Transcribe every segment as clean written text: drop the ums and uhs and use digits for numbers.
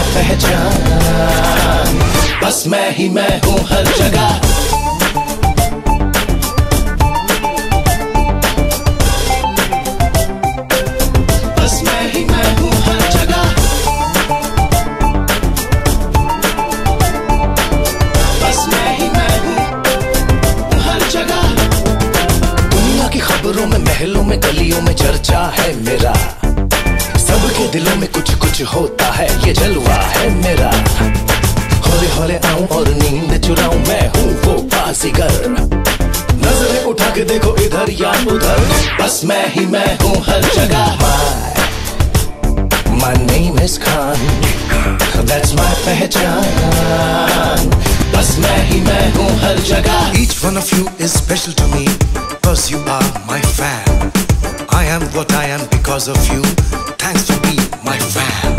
पहचान, बस मैं ही मैं हूँ हर जगह। बस मैं ही मैं हूँ हर जगह। बस मैं ही मैं हूँ हर जगह। दुनिया की खबरों में, महलों में, गलियों में चर्चा है मेरा। सबके दिलों में कुछ कुछ होता है, ये जलवा है मेरा। हौले हौले आऊं और नींद चुराऊं, मैं हूँ वो बाजीगर। नजरें उठा के देखो इधर या उधर, बस मैं ही मैं हूँ हर जगह। My name is Khan, that's my पहचान, बस मैं ही मैं हूँ हर जगह। Each one of you is special to me, cause you are my fan. I am what I am because of you. Thanks for being my fan.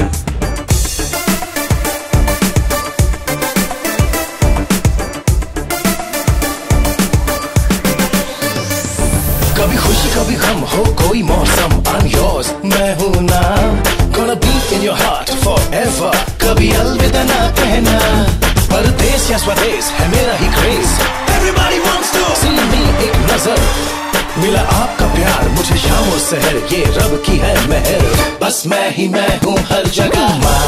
कभी खुशी कभी गम हो कोई मौसम, I'm yours, मैं हूँ ना। Gonna be in your heart forever, कभी अलविदा ना कहना। परदेस या स्वदेश है मेरा ही craze, Everybody wants to see me। एक नजर मिला आपका प्यार मुझे शामों सहर, ये रब की है मेहर, बस मैं ही मैं हूँ हर जगह।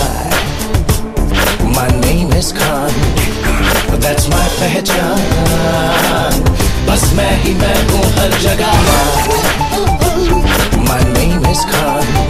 My name is Khan, that's my पहचान, बस मैं ही मैं हूँ हर जगह। My name is Khan,